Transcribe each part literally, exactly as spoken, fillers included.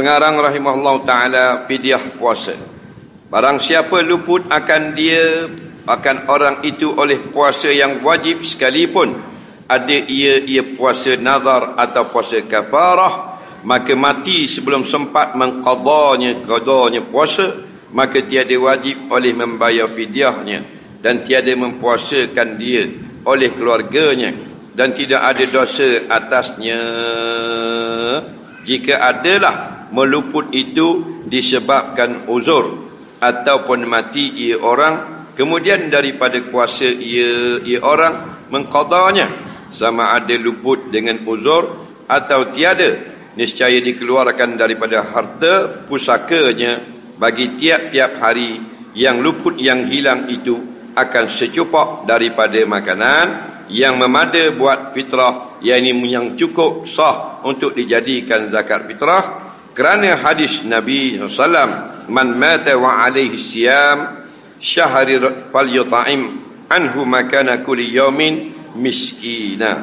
Pengarang rahimahullah ta'ala fidyah puasa. Barang siapa luput akan dia, akan orang itu oleh puasa yang wajib sekalipun, ada ia ia puasa nazar atau puasa kafarah, maka mati sebelum sempat mengqadanya qadanya puasa, maka tiada wajib oleh membayar fidyahnya, dan tiada mempuasakan dia oleh keluarganya, dan tidak ada dosa atasnya jika adalah meluput itu disebabkan uzur ataupun mati ia orang, kemudian daripada kuasa ia ia orang mengqadanya, sama ada luput dengan uzur atau tiada, niscaya dikeluarkan daripada harta pusakanya bagi tiap-tiap hari yang luput yang hilang itu akan secupak daripada makanan yang memada buat fitrah, yakni yang cukup sah untuk dijadikan zakat fitrah, kerana hadis Nabi sallallahu alaihi wasallam, man mata wa alaihi siyam syahri falyut'im anhu makana kulli yawmin miskina.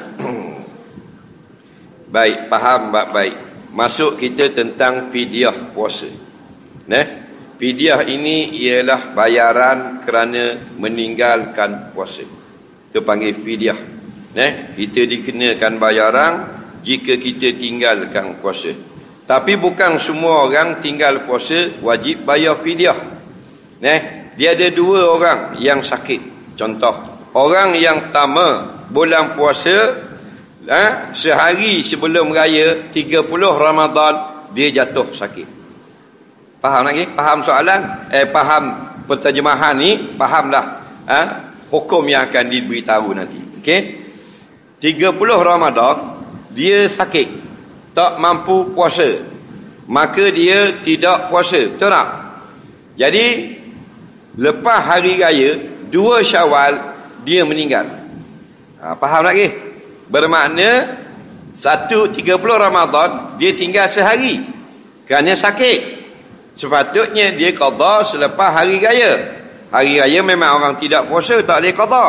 Baik, faham baik. Masuk kita tentang fidyah puasa. Nah, fidyah ini ialah bayaran kerana meninggalkan puasa. Itu panggil fidyah. Nah, kita dikenakan bayaran jika kita tinggalkan puasa. Tapi bukan semua orang tinggal puasa wajib bayar fidyah. Nah, dia ada dua orang yang sakit. Contoh, orang yang pertama bulan puasa, ha, sehari sebelum raya tiga puluh Ramadan dia jatuh sakit. Faham lagi? Faham soalan? Eh, faham penterjemahan ni? Fahamlah, ha, hukum yang akan diberitahu nanti. Okey? tiga puluh Ramadan dia sakit, tak mampu puasa, maka dia tidak puasa. Betul tak? Jadi lepas hari raya dua Syawal dia meninggal. Ha, faham lagi? Bermakna satu tiga puluh Ramadan dia tinggal sehari kerana sakit. Sepatutnya dia qada selepas hari raya. Hari raya memang orang tidak puasa, tak boleh qada.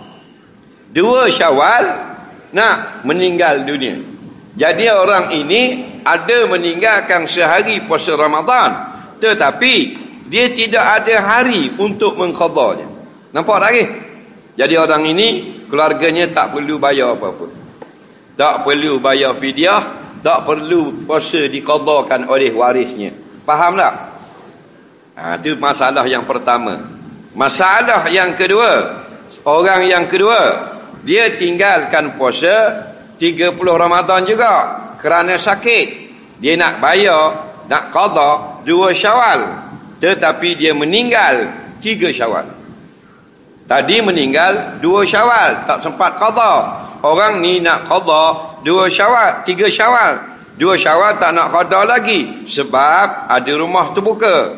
Dua Syawal nak meninggal dunia. Jadi orang ini ada meninggalkan sehari puasa Ramadan, tetapi dia tidak ada hari untuk mengqadanya. Nampak tak ke? Jadi orang ini keluarganya tak perlu bayar apa-apa. Tak perlu bayar fidyah, tak perlu puasa diqadakan oleh warisnya. Faham tak? Ha, itu masalah yang pertama. Masalah yang kedua, orang yang kedua dia tinggalkan puasa tiga puluh Ramadan juga kerana sakit. Dia nak bayar, nak qada dua Syawal, tetapi dia meninggal tiga Syawal. Tadi meninggal dua Syawal, tak sempat qada. Orang ni nak qada dua Syawal, tiga Syawal. Dua Syawal tak nak qada lagi sebab ada rumah terbuka.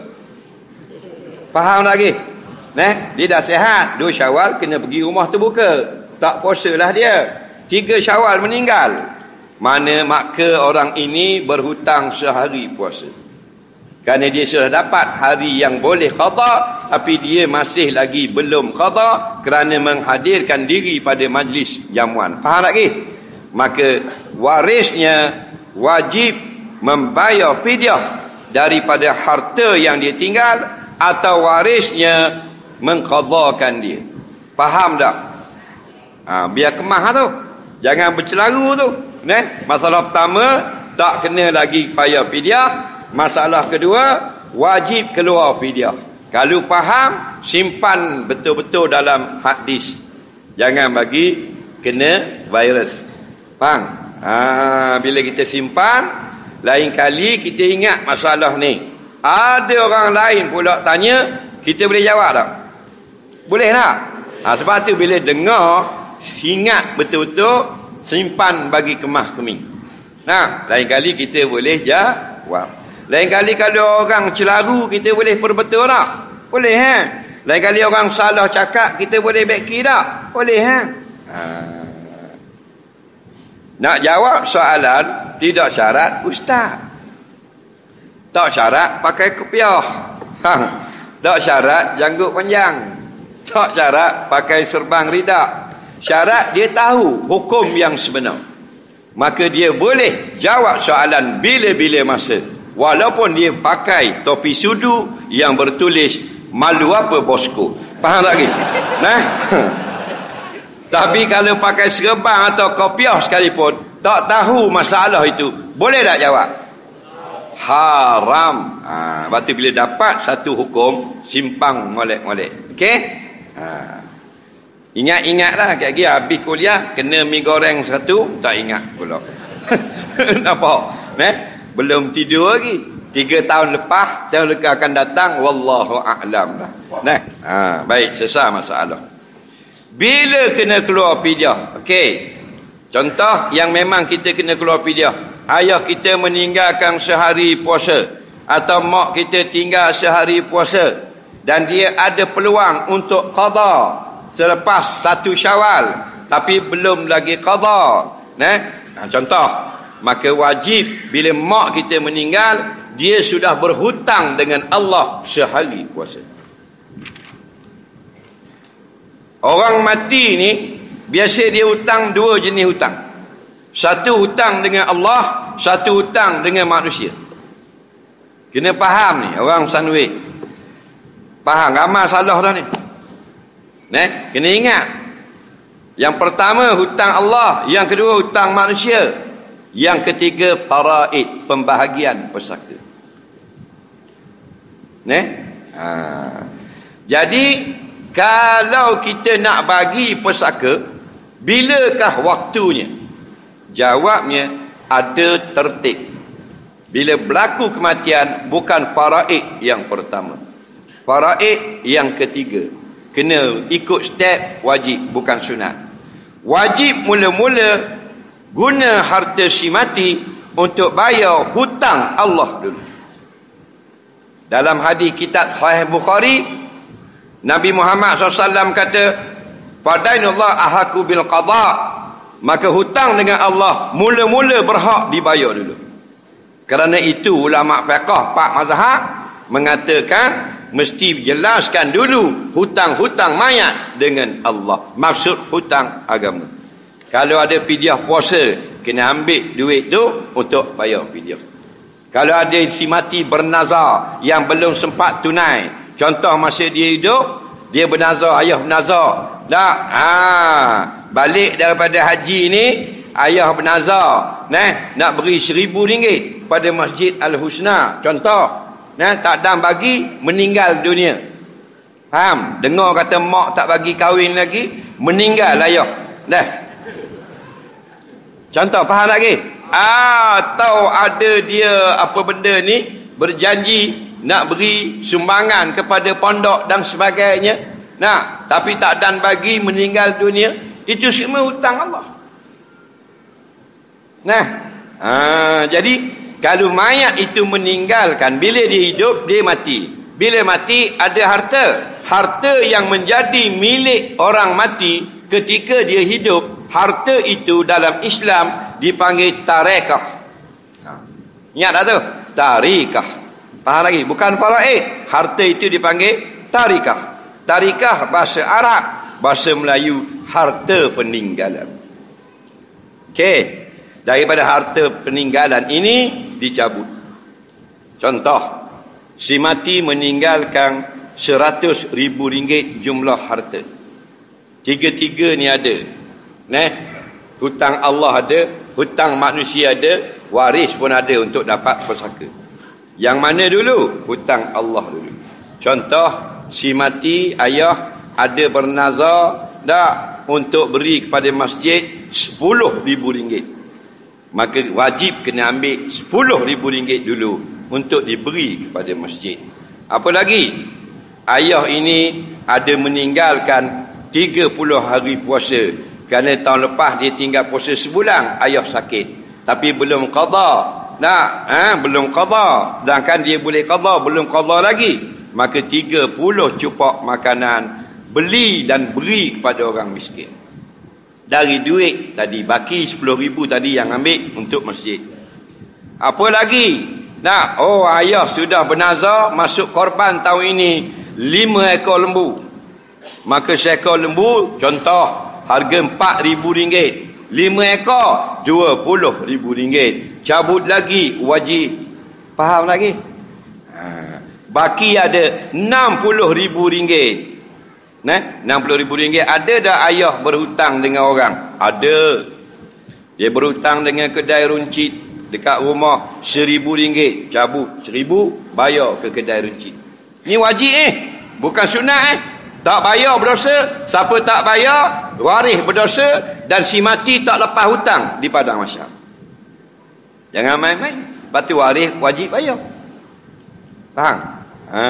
Faham lagi? Nah, dia dah sihat, dua Syawal kena pergi rumah terbuka. Tak puasalah dia. Tiga Syawal meninggal. Mana maka orang ini berhutang sehari puasa. Kerana dia sudah dapat hari yang boleh qada, tapi dia masih lagi belum qada kerana menghadirkan diri pada majlis jamuan. Faham tak ke? Maka warisnya wajib membayar fidyah daripada harta yang dia tinggal, atau warisnya mengqadakan dia. Faham tak? Ha, biar kemah tu. Jangan bercelaru tu. Nah, masalah pertama tak kena lagi bayar fidyah. Masalah kedua wajib keluar fidyah. Kalau faham, simpan betul-betul dalam hard disk. Jangan bagi kena virus. Faham? Ha, bila kita simpan, lain kali kita ingat masalah ni. Ada orang lain pula tanya, kita boleh jawab tak? Boleh tak? Ha, sebab tu bila dengar, ingat betul-betul, simpan bagi kemah keming. Nah, lain kali kita boleh jawab. Lain kali kalau orang celaru, kita boleh perbetul tak? Boleh, ha? Lain kali orang salah cakap, kita boleh beki tak? Boleh, ha? Ha. Nak jawab soalan tidak syarat ustaz. Tak syarat pakai kopiah. Ha. Tak syarat janggut panjang. Tak syarat pakai serban ridak. Syarat dia tahu hukum yang sebenar. Maka dia boleh jawab soalan bila-bila masa. Walaupun dia pakai topi sudu yang bertulis malu apa bosku. Faham tak lagi? Nah. Tapi kalau pakai serban atau kopiah sekalipun, tak tahu masalah itu, boleh tak jawab? Haram. Ha, lepas tu bila dapat satu hukum, simpang molek-molek. Okey? Ha. Ingat-ingatlah, lagi habis kuliah kena mi goreng satu, tak ingat pula. Nampak? Nah, belum tidur lagi. Tiga tahun lepas, tahun lepas akan datang, wallahu a'lam lah. Nah, ha, baik, selesai masalah. Bila kena keluar fidyah? Okey. Contoh yang memang kita kena keluar fidyah. Ayah kita meninggalkan sehari puasa atau mak kita tinggal sehari puasa dan dia ada peluang untuk qada selepas satu Syawal tapi belum lagi qada. Nah, ha, contoh, maka wajib bila mak kita meninggal, dia sudah berhutang dengan Allah sehari puasa. Orang mati ni biasa dia hutang dua jenis hutang. Satu hutang dengan Allah, satu hutang dengan manusia. Kena faham ni orang sanwik. Faham ramai salah dah ni. Nah, kena ingat. Yang pertama hutang Allah, yang kedua hutang manusia. Yang ketiga faraid, pembahagian pesaka. Nah. Ha. Jadi kalau kita nak bagi pesaka, bilakah waktunya? Jawabnya ada tertib. Bila berlaku kematian, bukan faraid yang pertama, faraid yang ketiga. Kena ikut step wajib, bukan sunat. Wajib mula-mula guna harta si mati untuk bayar hutang Allah dulu. Dalam hadis kitab Sahih Bukhari, Nabi Muhammad sallallahu alaihi wasallam kata, fadainullah ahaku bil qada, maka hutang dengan Allah mula-mula berhak dibayar dulu. Kerana itu ulama fiqh pak mazhab mengatakan mesti jelaskan dulu hutang-hutang mayat dengan Allah, maksud hutang agama. Kalau ada fidyah puasa, kena ambil duit tu untuk bayar fidyah. Kalau ada si mati bernazar yang belum sempat tunai, contoh masa dia hidup, dia bernazar, ayah bernazar. Tak, ha, balik daripada haji ni, ayah bernazar, nah, nak beri seribu ringgit pada Masjid Al-Husna. Contoh, nah, tak dan bagi, meninggal dunia. Faham? Dengar kata mak tak bagi kahwin lagi, meninggal ayah. Dah. Contoh, faham lagi? Ah, atau ada dia apa benda ni berjanji nak beri sumbangan kepada pondok dan sebagainya, nah, tapi tak dan bagi, meninggal dunia, itu semua hutang Allah. Nah, ha, jadi kalau mayat itu meninggalkan, bila dia hidup dia mati, bila mati ada harta, harta yang menjadi milik orang mati ketika dia hidup, harta itu dalam Islam dipanggil tarekah. Ingat tak tu? Tarikah. Faham lagi? Bukan faraid. Harta itu dipanggil tarikah. Tarikah bahasa Arab, bahasa Melayu harta peninggalan. Okey. Daripada harta peninggalan ini dicabut. Contoh, si mati meninggalkan seratus ribu ringgit jumlah harta. Tiga-tiga ni ada. Nah, hutang Allah ada, hutang manusia ada, waris pun ada untuk dapat pesaka. Yang mana dulu? Hutang Allah dulu. Contoh, si mati ayah ada bernazar dak untuk beri kepada masjid sepuluh ribu ringgit. Maka wajib kena ambil sepuluh ribu ringgit dulu untuk diberi kepada masjid. Apa lagi? Ayah ini ada meninggalkan tiga puluh hari puasa. Kerana tahun lepas dia tinggal puasa sebulan, ayah sakit. Tapi belum qada. Nak, ha, belum qada. Sedangkan dia boleh qada, belum qada lagi. Maka tiga puluh cupak makanan beli dan beri kepada orang miskin. Dari duit tadi, baki sepuluh ribu tadi yang ambil untuk masjid. Apa lagi? Nak, oh ayah sudah bernazar masuk korban tahun ini lima ekor lembu. Maka seekor lembu, contoh, harga empat ribu ringgit. Lima ekor, dua puluh ribu ringgit. Cabut lagi, wajib. Faham lagi? Ha. Baki ada enam puluh ribu ringgit. Nah, enam puluh ribu ringgit. Ada dah ayah berhutang dengan orang? Ada. Dia berhutang dengan kedai runcit dekat rumah seribu ringgit. Cabut seribu, bayar ke kedai runcit. Ni wajib eh, bukan sunat eh. Tak bayar berdosa. Siapa tak bayar, waris berdosa. Dan si mati tak lepas hutang di padang mahsyar. Jangan main-main. Lepas tu waris wajib bayar. Faham? Ha.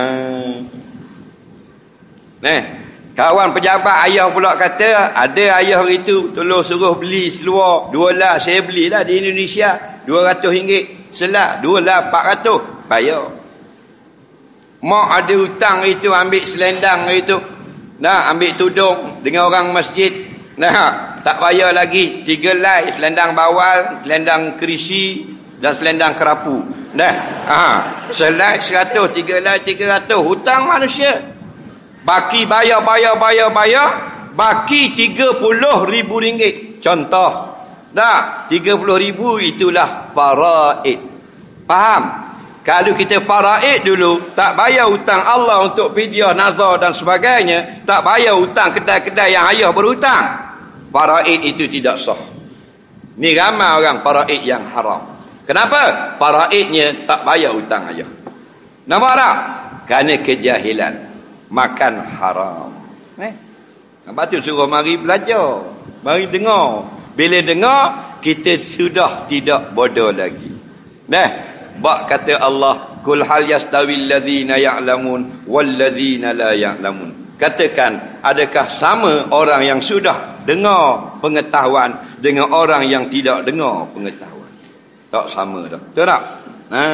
Nah, kawan pejabat ayah pula kata, ada ayah hari tu tolong suruh beli seluar dua lah. Saya belilah di Indonesia dua ratus ringgit selah, dua lah empat ratus, bayar. Mak ada hutang itu, ambil selendang itu, nah, ambil tudung dengan orang masjid, nah, tak bayar lagi. Tiga lai, selendang bawal, selendang kerisi dan selendang kerapu. Dah, ha, selai seratus, tiga lai tiga ratus, hutang manusia. Baki bayar, bayar, bayar, bayar, baki tiga puluh ribu ringgit. Contoh, dah, tiga puluh ribu itulah faraid. Faham? Kalau kita faraid dulu, tak bayar hutang Allah untuk fidyah, nazar dan sebagainya, tak bayar hutang kedai-kedai yang ayah berhutang, faraid itu tidak sah. Ni ramai orang faraid yang haram. Kenapa? Faraidnya tak bayar hutang ayah. Nampak tak? Kerana kejahilan. Makan haram. Eh? Nampak tu suruh mari belajar. Mari dengar. Bila dengar, kita sudah tidak bodoh lagi. Nah, bak kata Allah, kul hal yastawil ladzina ya'lamun wal ladzina la ya'lamun. Katakan, adakah sama orang yang sudah dengar pengetahuan dengan orang yang tidak dengar pengetahuan? Tak sama dah. Betul tak? Ha.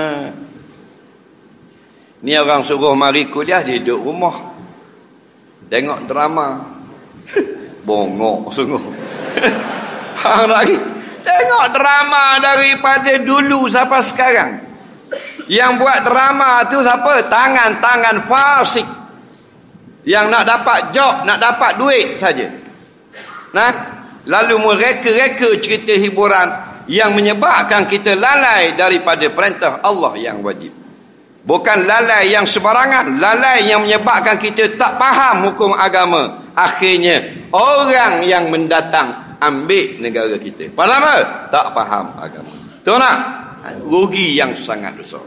Ni orang suruh mari kuliah, dia duduk rumah. Tengok drama. Bongok sungguh. Faham lagi? Tengok drama daripada dulu sampai sekarang. Yang buat drama tu siapa? Tangan-tangan fasik. Yang nak dapat job, nak dapat duit saja. Nah, lalu mereka-reka cerita hiburan yang menyebabkan kita lalai daripada perintah Allah yang wajib. Bukan lalai yang sembarangan, lalai yang menyebabkan kita tak faham hukum agama. Akhirnya orang yang mendatang ambil negara kita. Faham tak? Tak faham agama. Betul tak? Rugi yang sangat besar.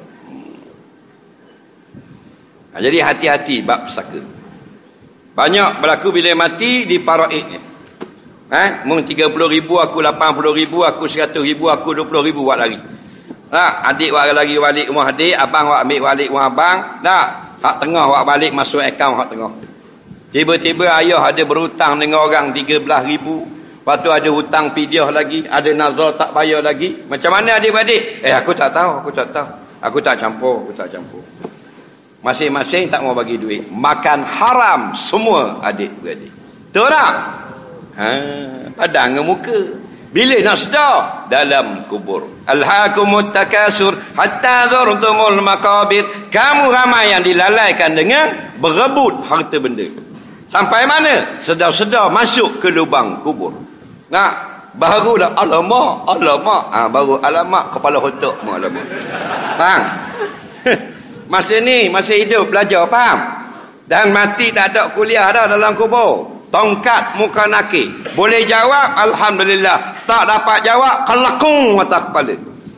Nah, jadi hati-hati bab saka. Banyak berlaku bila mati di faraidnya. Eh, mung tiga puluh ribu, aku lapan puluh ribu, aku seratus ribu, aku dua puluh ribu buat lari. Nah, adik buat lagi balik rumah adik, abang buat ambil balik rumah abang. Nah, hak tengah buat balik masuk akaun hak tengah. Tiba-tiba ayah ada berhutang dengan orang tiga belas ribu. Lepas tu ada hutang fidyah lagi, ada nazar tak bayar lagi. Macam mana adik-adik? Eh, aku tak tahu, aku tak tahu. Aku tak campur, aku tak campur. Masing-masing tak mau bagi duit. Makan haram semua adik-beradik. Betul tak? Ha, padang dengan muka. Bila nak sedar? Dalam kubur. Alhaakumut takasur hatta zurtumul maqabir. Kamu ramai yang dilalaikan dengan berebut harta benda. Sampai mana? Sedar-sedar masuk ke lubang kubur. Nah, barulah alamak, alamak. Ah, ha, baru alamak kepala otak mu alamak. Faham? Masa ni masih hidup belajar, faham? Dan mati tak ada kuliah dah dalam kubur. Tongkat muka naki. Boleh jawab, alhamdulillah. Tak dapat jawab, kelakung mata kepala.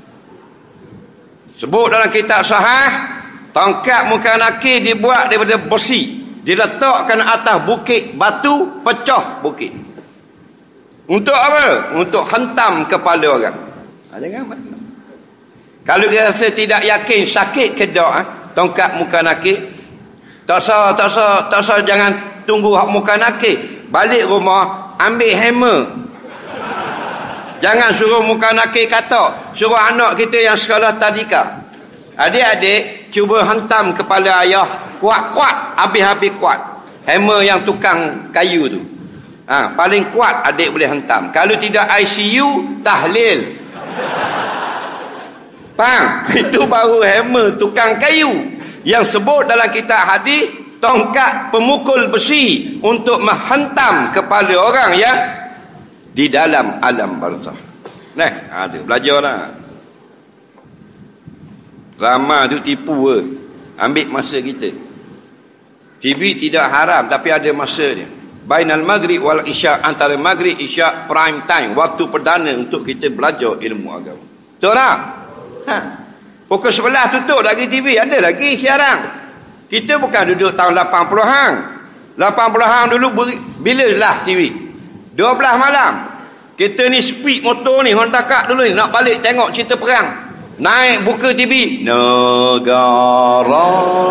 Sebut dalam kitab sahih, tongkat muka naki dibuat daripada besi, diletakkan atas bukit batu, pecah bukit. Untuk apa? Untuk hentam kepala orang. Ha, jangan mana. Kalau kita rasa tidak yakin sakit ke tak, ha? Tongkat muka naki, tak usah, tak usah, tak usah, jangan tunggu hak muka nakik. Balik rumah, ambil hammer. Jangan suruh muka nakik kata. Suruh anak kita yang sekolah tadika. Adik-adik, cuba hentam kepala ayah. Kuat-kuat, habis-habis kuat. Hammer yang tukang kayu tu. Ha, paling kuat adik boleh hentam. Kalau tidak I C U, tahlil. Faham? Itu baru hammer tukang kayu. Yang sebut dalam kitab hadis, tongkat pemukul besi untuk menghentam kepala orang yang di dalam alam barzakh. Nah, ada belajarlah. Ramai tu tipu ke. Ambil masa kita. T V tidak haram, tapi ada masa dia. Bainal maghrib wal isya, antara maghrib isya prime time, waktu perdana untuk kita belajar ilmu agama. Betul tak? Ha. Pukul sebelas tutup lagi T V, ada lagi siaran. Kita bukan duduk tahun lapan puluhan. lapan puluhan dulu bila lah T V? dua belas malam. Kita ni speed motor ni, Honda Kart dulu ni, nak balik tengok cerita perang. Naik buka T V. Negara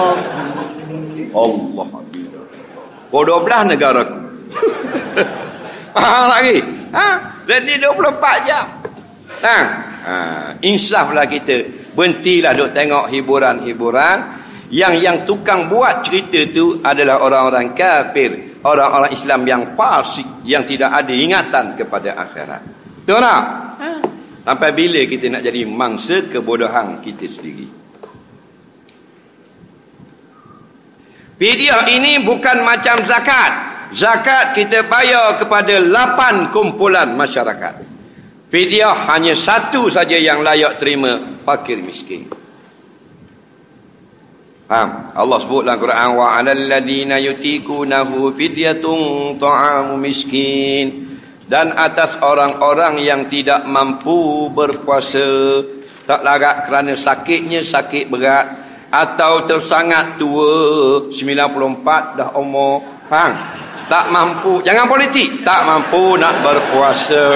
Allah. Oh, dua belas negara. Faham lagi? Ha? Jadi dua puluh empat jam. Ha? Ha. Insaflah kita. Berhentilah duk tengok hiburan-hiburan. Yang yang tukang buat cerita tu adalah orang-orang kafir. Orang-orang Islam yang fasik. Yang tidak ada ingatan kepada akhirat. Betul tak? Ha. Sampai bila kita nak jadi mangsa kebodohan kita sendiri? Fidyah ini bukan macam zakat. Zakat kita bayar kepada lapan kumpulan masyarakat. Fidyah hanya satu saja yang layak terima, fakir miskin. Faham? Allah sebut dalam Quran, wa 'alal ladina yutikunahu fidyatun ta'amu miskin. Dan atas orang-orang yang tidak mampu berpuasa, tak larat kerana sakitnya, sakit berat, atau tersangat tua, sembilan puluh empat dah umur, faham? Tak mampu, jangan politik, tak mampu nak berpuasa.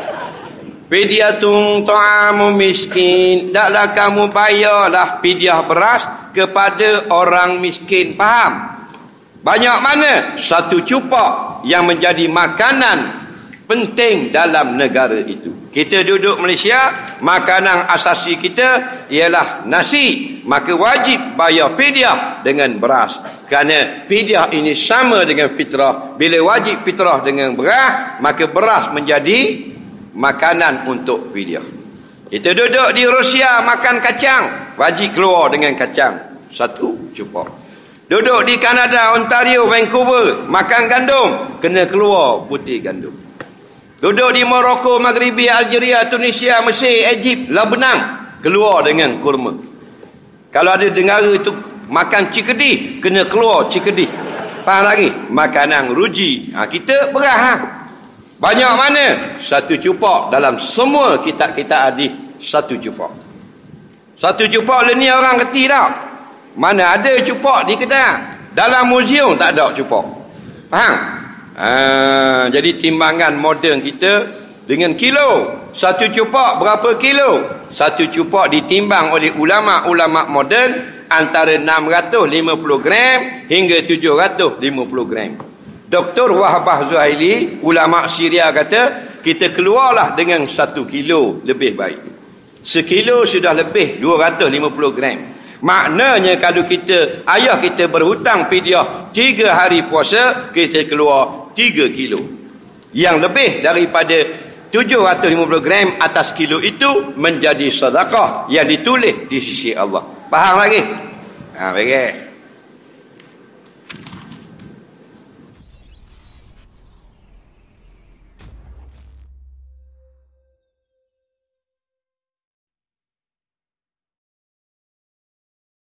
Fidyatun ta'amu miskin, taklah kamu bayarlah fidyah beras kepada orang miskin, faham? Banyak mana? Satu cupak yang menjadi makanan penting dalam negara itu. Kita duduk Malaysia, makanan asasi kita ialah nasi, maka wajib bayar fidyah dengan beras. Kerana fidyah ini sama dengan fitrah. Bila wajib fitrah dengan beras, maka beras menjadi makanan untuk fidyah. Kita duduk di Rusia makan kacang, wajib keluar dengan kacang satu cupak. Duduk di Kanada, Ontario, Vancouver, makan gandum, kena keluar putih gandum. Duduk di Morocco, Maghribi, Algeria, Tunisia, Mesir, Egypt, Lebanon, keluar dengan kurma. Kalau ada negara itu makan cikedi, kena keluar cikedi. Faham lagi? Makanan ruji. Ha, kita beras. Ha? Banyak mana? Satu cupak dalam semua kitab-kitab hadis. Satu cupak. Satu cupak ni orang kerti tak? Mana ada cupak di kedai? Dalam muzium tak ada cupak. Faham? Ha, jadi timbangan moden kita dengan kilo. Satu cupak berapa kilo? Satu cupak ditimbang oleh ulama-ulama moden antara enam ratus lima puluh gram hingga tujuh ratus lima puluh gram. Doktor Wahbah Zuhaili, ulama Syria, kata kita keluarlah dengan satu kilo lebih baik. Sekilo sudah lebih dua ratus lima puluh gram. Maknanya kalau kita, ayah kita berhutang fidyah tiga hari puasa, kita keluar tiga kilo. Yang lebih daripada tujuh ratus lima puluh gram atas kilo itu menjadi sedekah yang ditulis di sisi Allah. Faham lagi? Ha, baik.